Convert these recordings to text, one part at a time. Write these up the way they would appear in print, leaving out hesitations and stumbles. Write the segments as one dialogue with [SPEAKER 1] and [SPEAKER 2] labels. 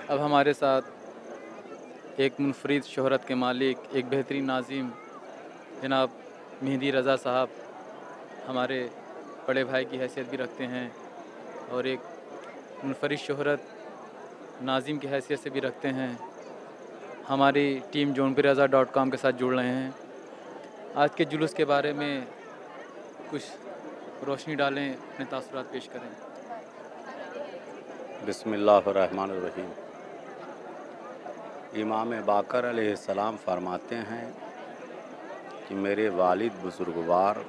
[SPEAKER 1] अब हमारे साथ एक मुनफरिद शोहरत के मालिक, एक बेहतरीन नाज़िम जनाब मेहदी रज़ा साहब हमारे बड़े भाई की हैसियत भी रखते हैं और एक मुनफरिद शोहरत नाज़िम की हैसियत से भी रखते हैं। हमारी टीम johnpiraza.com के साथ जुड़ रहे हैं। आज के जुलूस के बारे में कुछ रोशनी डालें, अपने तासुरात पेश करें।
[SPEAKER 2] बिस्मिल्लाहिर्रहमानिर्रहीम। इमाम बाकर अलैहिस्सलाम फरमाते हैं कि मेरे वालिद बुजुर्गवार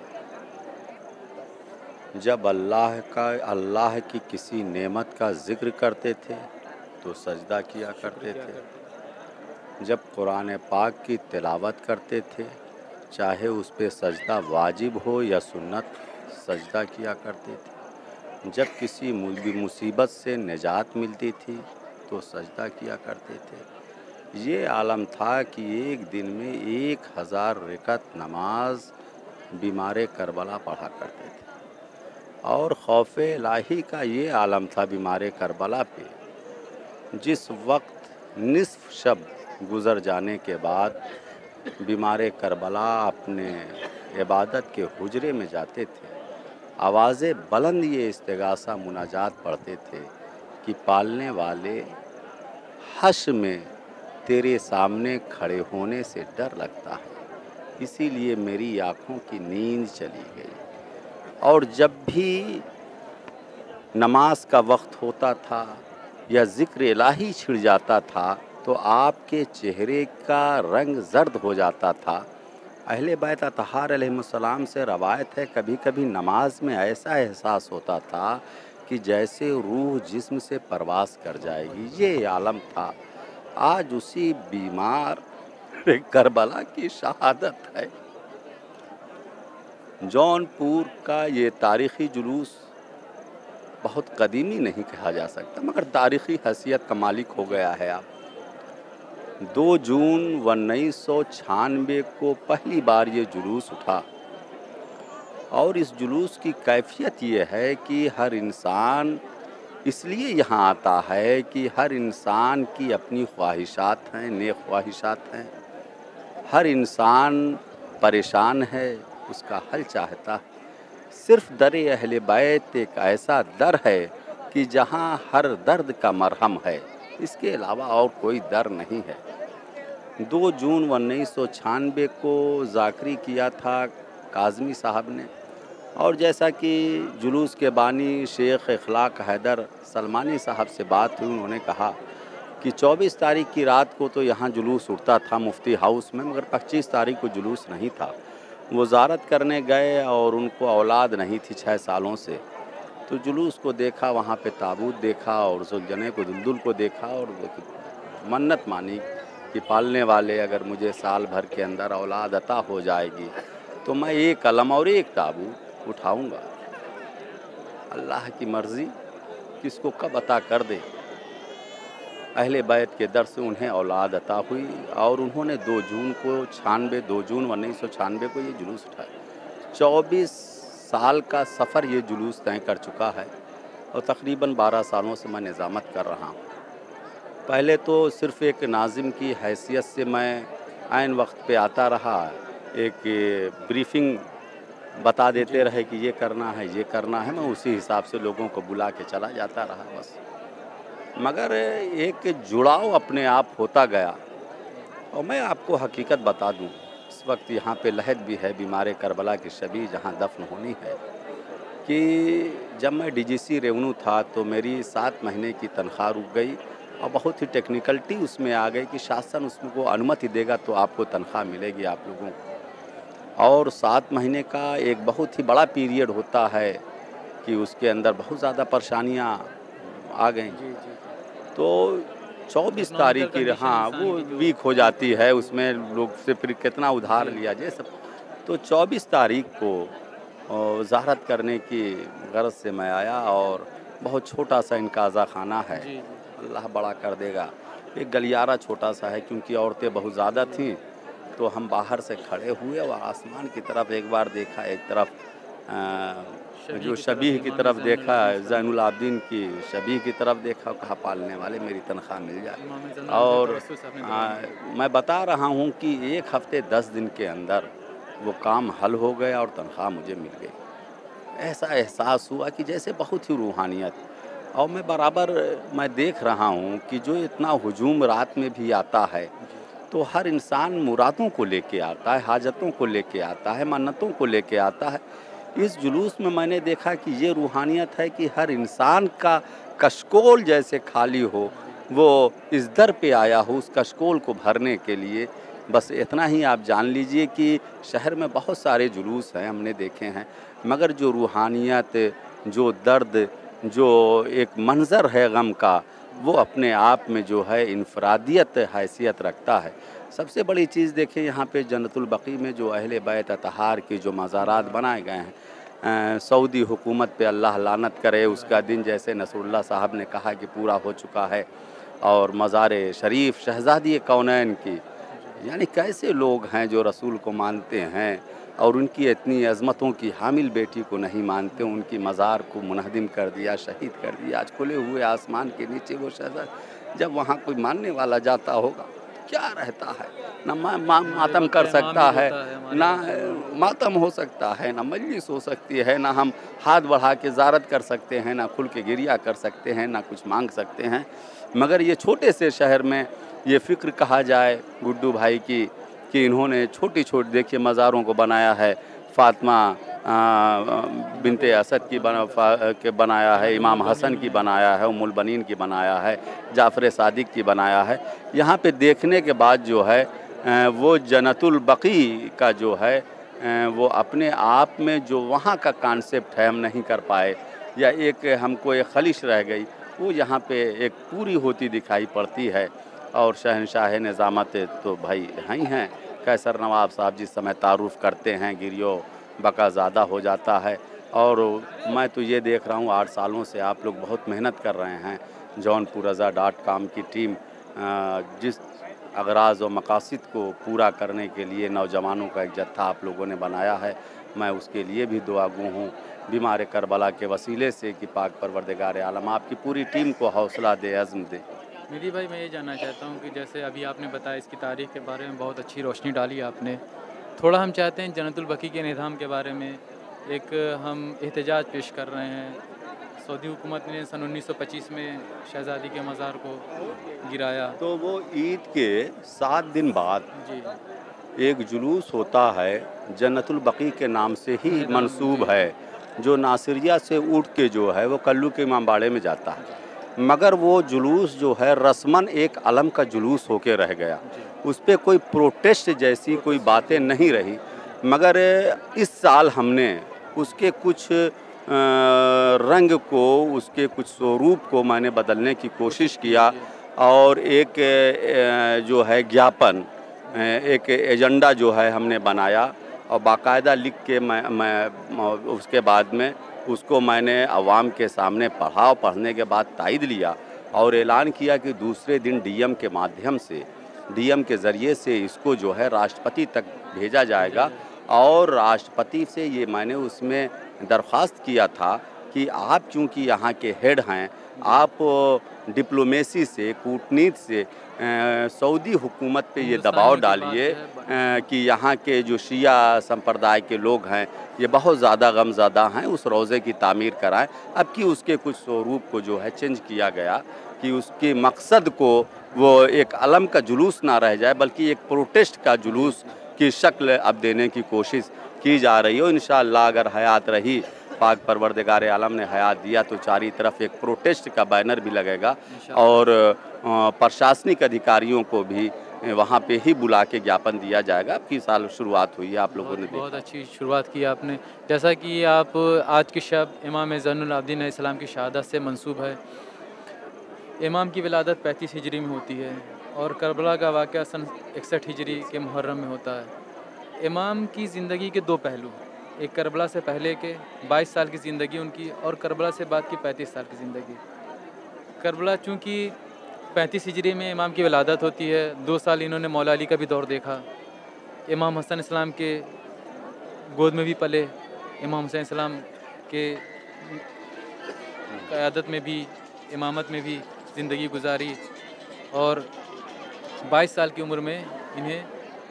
[SPEAKER 2] जब अल्लाह की किसी नेमत का ज़िक्र करते थे तो सजदा किया करते थे। जब कुरान पाक की तिलावत करते थे, चाहे उस पे सजदा वाजिब हो या सुन्नत, सजदा किया करते थे। जब किसी मुसीबत से निजात मिलती थी तो सजदा किया करते थे। ये आलम था कि एक दिन में 1000 रकअत नमाज बीमार करबला पढ़ा करते थे। और खौफ इलाही का ये आलम था बीमार करबला पे, जिस वक्त निस्फ शब गुज़र जाने के बाद बीमार करबला अपने इबादत के हुजरे में जाते थे, आवाज़े बुलंद ये इस्तिगासा मुनाजात पढ़ते थे कि पालने वाले, हश में तेरे सामने खड़े होने से डर लगता है, इसीलिए मेरी आँखों की नींद चली गई। और जब भी नमाज का वक्त होता था या ज़िक्र इलाही छिड़ जाता था तो आपके चेहरे का रंग जर्द हो जाता था। अहले बैत अतहार अलैहिस्सलाम से रवायत है, कभी कभी नमाज में ऐसा एहसास होता था कि जैसे रूह जिस्म से परवास कर जाएगी। ये आलम था। आज उसी बीमार करबला की शहादत है। जौनपुर का ये तारीख़ी जुलूस बहुत कदीमी नहीं कहा जा सकता, मगर तारीख़ी हैसियत का मालिक हो गया है। आप 2 जून 1996 को पहली बार ये जुलूस उठा और इस जुलूस की कैफियत ये है कि हर इंसान इसलिए यहाँ आता है कि हर इंसान की अपनी ख्वाहिशात हैं, नेक ख्वाहिशात हैं। हर इंसान परेशान है, उसका हल चाहता है। सिर्फ़ दर अहले बैत एक ऐसा दर है कि जहाँ हर दर्द का मरहम है, इसके अलावा और कोई दर नहीं है। 2 जून 1996 को ज़ाकरी किया था काज़मी साहब ने, और जैसा कि जुलूस के बानी शेख इखलाक हैदर सलमानी साहब से बात हुई, उन्होंने कहा कि 24 तारीख की रात को तो यहाँ जुलूस उठता था मुफ्ती हाउस में, मगर 25 तारीख को जुलूस नहीं था। वो ज़ारत करने गए और उनको औलाद नहीं थी 6 सालों से, तो जुलूस को देखा, वहाँ पे ताबूत देखा और जुलझने को दुलदुल को देखा और मन्नत मानी कि पालने वाले, अगर मुझे साल भर के अंदर औलाद अता हो जाएगी तो मैं एक कलम और एक ताबूत उठाऊंगा। अल्लाह की मर्ज़ी किसको कब अता कर दे। अहले बैत के दर से उन्हें औलाद अता हुई और उन्होंने 2 जून 1996 को ये जुलूस उठाया। 24 साल का सफ़र ये जुलूस तय कर चुका है और तकरीबन 12 सालों से मैं निज़ामत कर रहा हूँ। पहले तो सिर्फ़ एक नाज़िम की हैसियत से मैं ऐन वक्त पे आता रहा, एक ब्रीफिंग बता देते रहे कि ये करना है, ये करना है, मैं उसी हिसाब से लोगों को बुला के चला जाता रहा बस। मगर एक जुड़ाव अपने आप होता गया। और मैं आपको हकीकत बता दूं, इस वक्त यहाँ पे लहद भी है बीमार करबला की शबी जहाँ दफन होनी है, कि जब मैं डीजीसी रेवन्यू था तो मेरी 7 महीने की तनख्वाह रुक गई और बहुत ही टेक्निकलिटी उसमें आ गई कि शासन उसमें को अनुमति देगा तो आपको तनख्वाह मिलेगी आप लोगों को। और 7 महीने का एक बहुत ही बड़ा पीरियड होता है कि उसके अंदर बहुत ज़्यादा परेशानियाँ आ गई। तो 24 तारीख की, हाँ, वो वीक हो जाती है, उसमें लोग से फिर कितना उधार लिया जाए सब। तो 24 तारीख को ज़ारत करने की गरज से मैं आया और बहुत छोटा सा इनकाज़ा खाना है, अल्लाह बड़ा कर देगा। एक गलियारा छोटा सा है, क्योंकि औरतें बहुत ज़्यादा थीं तो हम बाहर से खड़े हुए और आसमान की तरफ एक बार देखा, एक तरफ जो शबीह की तरफ देखा, ज़ैनुल आबिदीन की शबीह की तरफ देखा, कहा पालने वाले मेरी तनख्वाह मिल जाए। और मैं बता रहा हूँ कि 1 हफ़्ते 10 दिन के अंदर वो काम हल हो गया और तनख्वाह मुझे मिल गई। ऐसा एहसास हुआ कि जैसे बहुत ही रूहानियत। और मैं देख रहा हूँ कि जो इतना हुजूम रात में भी आता है, तो हर इंसान मुरादों को लेके आता है, हाजतों को लेके आता है, मन्नतों को लेके आता है। इस जुलूस में मैंने देखा कि ये रूहानियत है कि हर इंसान का कशकोल जैसे खाली हो, वो इस दर पे आया हो उस कशकोल को भरने के लिए। बस इतना ही आप जान लीजिए कि शहर में बहुत सारे जुलूस हैं, हमने देखे हैं, मगर जो रूहानियत, जो दर्द, जो एक मंज़र है गम का, वो अपने आप में जो है इनफ़रादियत हैसियत रखता है। सबसे बड़ी चीज़ देखिए यहाँ पे जन्नतुल बक़ी में जो अहले बैत अतहार की जो मज़ारात बनाए गए हैं, सऊदी हुकूमत पे अल्लाह लानत करे, उसका दिन जैसे नसरुल्लाह साहब ने कहा कि पूरा हो चुका है। और मज़ार शरीफ शहज़ादी कौनैन की, यानी कैसे लोग हैं जो रसूल को मानते हैं और उनकी इतनी अज़मतों की हामिल बेटी को नहीं मानते, उनकी मज़ार को मुनहदिम कर दिया, शहीद कर दिया। आज खुले हुए आसमान के नीचे वो शहज़ाद, जब वहाँ कोई मानने वाला जाता होगा क्या रहता है, ना मातम कर सकता है, ना मातम हो सकता है, ना मजलिस हो सकती है, ना हम हाथ बढ़ा के ज़ारत कर सकते हैं, ना खुल के गिरिया कर सकते हैं, ना कुछ मांग सकते हैं। मगर ये छोटे से शहर में ये फ़िक्र कहा जाए गुड्डू भाई की कि इन्होंने छोटी-छोटी देखिए मज़ारों को बनाया है। फ़ातिमा बिन्ते असद की बनाया है, इमाम हसन की बनाया है, उम्मुल बनीन की बनाया है, जाफ़र सादिक की बनाया है। यहाँ पे देखने के बाद जो है वो जन्नतुल बक़ी का जो है वो अपने आप में जो वहाँ का कॉन्सेप्ट है हम नहीं कर पाए, या एक हमको एक खलिश रह गई, वो यहाँ पे एक पूरी होती दिखाई पड़ती है। और शहंशाह निज़ामत तो भाई हैं ही हैं। कैसर नवाब साहब जिस समय तारुफ़ करते हैं, गिरियो बका ज़्यादा हो जाता है। और मैं तो ये देख रहा हूँ 8 सालों से आप लोग बहुत मेहनत कर रहे हैं। जौनपुरज़ा.com की टीम जिस अगराज़ और मकासद को पूरा करने के लिए नौजवानों का एक जत्था आप लोगों ने बनाया है, मैं उसके लिए भी दुआगो हूँ बीमार करबला के वसीले से कि पाक परवरदिगार आलम आपकी पूरी टीम को हौसला दे, अज़्म दे।
[SPEAKER 1] निधि भाई, मैं ये जानना चाहता हूँ कि जैसे अभी आपने बताया इसकी तारीख़ के बारे में बहुत अच्छी रोशनी डाली आपने। थोड़ा हम चाहते हैं जन्नतुल बक़ी के निज़ाम के बारे में एक हम एहतजाज पेश कर रहे हैं। सऊदी हुकूमत ने सन 1925 में शहज़ादी के मज़ार को गिराया।
[SPEAKER 2] तो वो ईद के 7 दिन बाद
[SPEAKER 1] जी,
[SPEAKER 2] एक जुलूस होता है, जन्नतुल बक़ी के नाम से ही मंसूब है, जो नासिरिया से उठ के जो है वो कल्लू के इमामबाड़े में जाता है। मगर वो जुलूस जो है रस्मन एक अलम का जुलूस होके रह गया, उस पे कोई प्रोटेस्ट जैसी कोई बातें नहीं रही। मगर इस साल हमने उसके कुछ रंग को, उसके कुछ स्वरूप को मैंने बदलने की कोशिश किया और एक जो है ज्ञापन, एक एजेंडा जो है हमने बनाया और बाकायदा लिख के मैं उसके बाद में उसको मैंने अवाम के सामने पढ़ा और पढ़ने के बाद तायद लिया और ऐलान किया कि दूसरे दिन डीएम के माध्यम से, डीएम के ज़रिए से इसको जो है राष्ट्रपति तक भेजा जाएगा। और राष्ट्रपति से ये मैंने उसमें दरख्वास्त किया था कि आप चूँकि यहाँ के हेड हैं, आप डिप्लोमेसी से, कूटनीति से सऊदी हुकूमत पे ये दबाव डालिए कि यहाँ के जो शिया संप्रदाय के लोग हैं ये बहुत ज़्यादा गमज़दा हैं, उस रोज़े की तामीर कराएं। अब कि उसके कुछ स्वरूप को जो है चेंज किया गया कि उसके मकसद को वो एक अलम का जुलूस ना रह जाए बल्कि एक प्रोटेस्ट का जुलूस की शक्ल अब देने की कोशिश की जा रही हो। इंशाअल्लाह अगर हयात रही, पाक परवरदिगार आलम ने हयात दिया तो चारी तरफ एक प्रोटेस्ट का बैनर भी लगेगा और प्रशासनिक अधिकारियों को भी वहाँ पे ही बुला के ज्ञापन दिया जाएगा। अब की साल शुरुआत हुई है, आप लोगों ने
[SPEAKER 1] बहुत
[SPEAKER 2] देखा।
[SPEAKER 1] अच्छी शुरुआत की आपने। जैसा कि आप आज की शब इमाम ज़ैनुल आबिदीन अलैहिस्सलाम की शहादत से मंसूब है। इमाम की विलादत 35 हिजरी में होती है और करबला का वाक़या सन 61 हिजरी के मुहर्रम में होता है। इमाम की ज़िंदगी के 2 पहलू, एक करबला से पहले के 22 साल की ज़िंदगी उनकी और करबला से बाद की 35 साल की ज़िंदगी। करबला चूँकि 35 हिजरी में इमाम की विलादत होती है, 2 साल इन्होंने मौला अली का भी दौर देखा, इमाम हसन इस्लाम के गोद में भी पले इमाम हुसैन सलाम के क़यादत में भी, इमामत में भी ज़िंदगी गुजारी और 22 साल की उम्र में इन्हें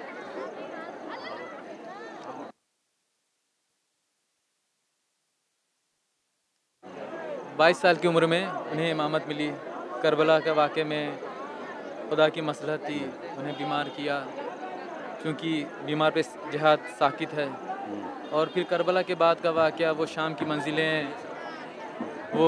[SPEAKER 1] उन्हें इमामत मिली। करबला के वाक़े में खुदा की मसलहत थी, उन्हें बीमार किया क्योंकि बीमार पे जिहाद साकित है। और फिर करबला के बाद का वाक़या, वो शाम की मंजिलें, वो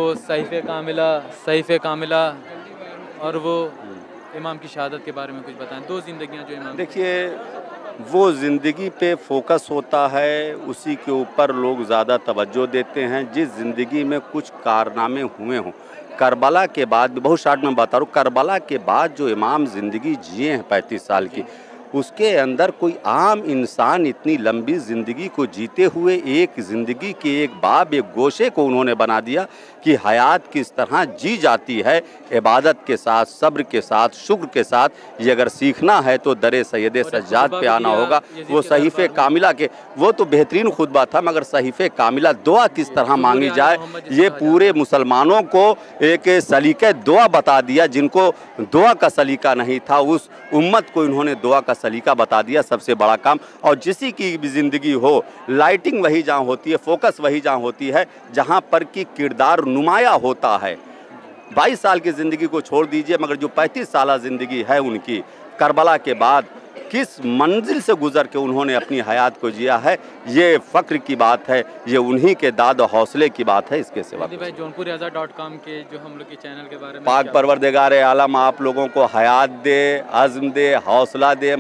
[SPEAKER 1] सहीफ़े कामिला और वो इमाम की शहादत के बारे में कुछ बताएं। 2 ज़िंदगियाँ जो इमाम।
[SPEAKER 2] देखिए, वो ज़िंदगी पे फोकस होता है, उसी के ऊपर लोग ज़्यादा तवज्जो देते हैं। जिस ज़िंदगी में कुछ कारनामे हुए हों, करबला के बाद भी, बहुत शॉर्ट में बता रहा हूँ, करबला के बाद जो इमाम ज़िंदगी जिए हैं 35 साल की, उसके अंदर कोई आम इंसान इतनी लंबी ज़िंदगी को जीते हुए एक ज़िंदगी के एक बाब, एक गोशे को उन्होंने बना दिया कि हयात किस तरह जी जाती है, इबादत के साथ, सब्र के साथ, शुक्र के साथ। ये अगर सीखना है तो दरे सैयद सज्जाद पे आना होगा। वो सहीफ़े कामिला के, वो तो बेहतरीन खुतबा था, मगर सहीफ़े कामिला दुआ किस तरह मांगी जाए, ये पूरे मुसलमानों को एक सलीक़े दुआ बता दिया। जिनको दुआ का सलीका नहीं था, उस उम्मत को इन्होंने दुआ का सलीका बता दिया। सबसे बड़ा काम। और जिसी की भी ज़िंदगी हो, लाइटिंग वही जहाँ होती है, फोकस वही जहाँ होती है जहाँ पर कि किरदार नुमाया होता है। 22 साल की ज़िंदगी को छोड़ दीजिए, मगर जो 35 साल ज़िंदगी है उनकी, करबला के बाद किस मंजिल से गुज़र के उन्होंने अपनी हयात को जिया है, ये फ़ख्र की बात है, ये उन्हीं के दाद और हौसले की बात है। इसके सिवा
[SPEAKER 1] भाई जौनपुरयाज़ा.com के जो हम लोग के चैनल के बारे में,
[SPEAKER 2] पाक परवरदिगार आलम आप लोगों को हयात दे, अज़्म दे, हौसला दे।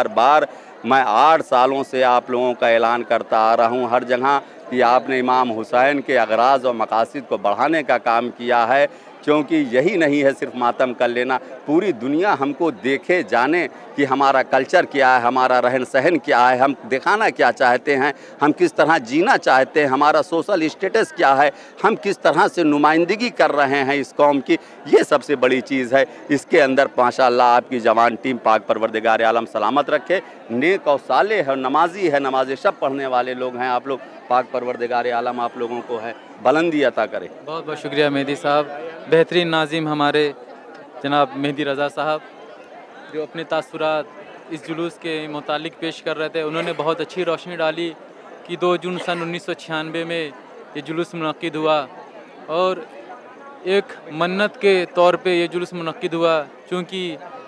[SPEAKER 2] मैं 8 सालों से आप लोगों का ऐलान करता आ रहा हूँ हर जगह कि आपने इमाम हुसैन के अगराज़ और मकासिद को बढ़ाने का काम किया है, क्योंकि यही नहीं है सिर्फ मातम कर लेना। पूरी दुनिया हमको देखे, जाने कि हमारा कल्चर क्या है, हमारा रहन सहन क्या है, हम दिखाना क्या चाहते हैं, हम किस तरह जीना चाहते हैं, हमारा सोशल स्टेटस क्या है, हम किस तरह से नुमाइंदगी कर रहे हैं इस कौम की। ये सबसे बड़ी चीज़ है। इसके अंदर माशाअल्लाह आपकी जवान टीम पाक परवरदिगार आलम सलामत रखे। नेक और साले है, नमाजी है, नमाज शब पढ़ने वाले लोग हैं आप लोग। पाक परवरदिगार आलम आप लोगों को है बुलंदी अता करे।
[SPEAKER 1] बहुत बहुत शुक्रिया मेहदी साहब। बेहतरीन नाज़िम हमारे जनाब मेहदी रज़ा साहब, जो अपने तासुरात इस जुलूस के मुतालिक पेश कर रहे थे। उन्होंने बहुत अच्छी रोशनी डाली कि 2 जून सन 1996 में ये जुलूस मुनक्किद हुआ और एक मन्नत के तौर पे ये जुलूस मुनक्किद हुआ, क्योंकि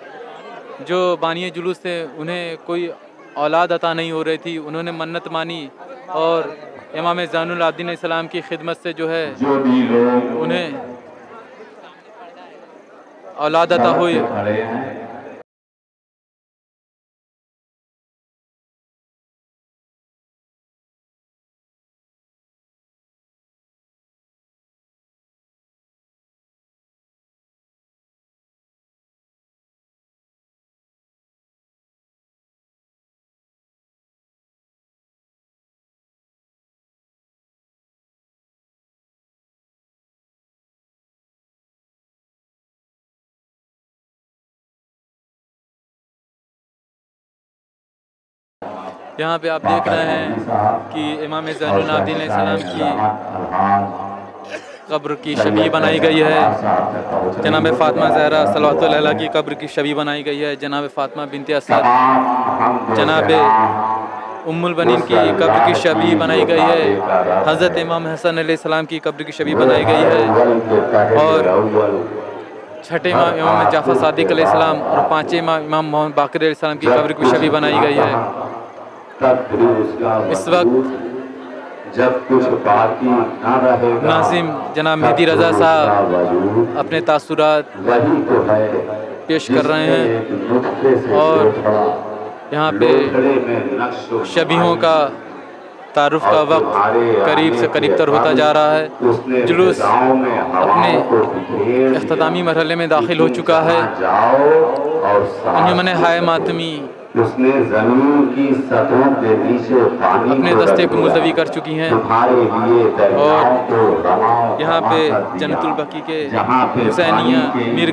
[SPEAKER 1] जो बानी जुलूस थे उन्हें कोई औलाद अता नहीं हो रही थी। उन्होंने मन्नत मानी और इमाम ज़ैनुल आबिदीन अलैहिस्सलाम की खिदमत से जो है उन्हें औलाद अता हुई। यहाँ पे आप देख रहे हैं कि इमाम ज़ैनुल आबिदीन अलैहिस्सलाम की कब्र की शबी बनाई गई है। जनाब फ़ातिमा ज़हरा सल्लल्लाहु अलैहा की कब्र की शबी बनाई गई है। जनाब फ़ातिमा बिन्ते असद, जनाब उम्मुल बनीन की कब्र की शबी बनाई गई है। हज़रत इमाम हसन अलैहिस्सलाम की कब्र की शबी बनाई गई है। और छठे इमाम जाफ़र सादिक अलैहिस्सलाम और 5वें इमाम मोहम्मद बाक़िर अलैहिस्सलाम की कब्र की शबी बनाई गई है। इस वक्त
[SPEAKER 3] जब कुछ बाकी ना रहे,
[SPEAKER 1] नाज़िम जनाब मेहदी रज़ा साहब अपने तासुरात पेश कर रहे हैं और यहाँ पे शबीहों का तारुफ का वक्त करीब से करीब तर होता जा रहा है। जुलूस अपने इख्तितामी मरहले में दाखिल हो चुका है। अंजुमन हाय मातमी
[SPEAKER 3] उसने ज़मीन की सतहों के नीचे पानी
[SPEAKER 1] अपने दस्ते को मुलतवी कर चुकी हैं और यहाँ पे जन्नतुल बकी के हुसैनिया मीर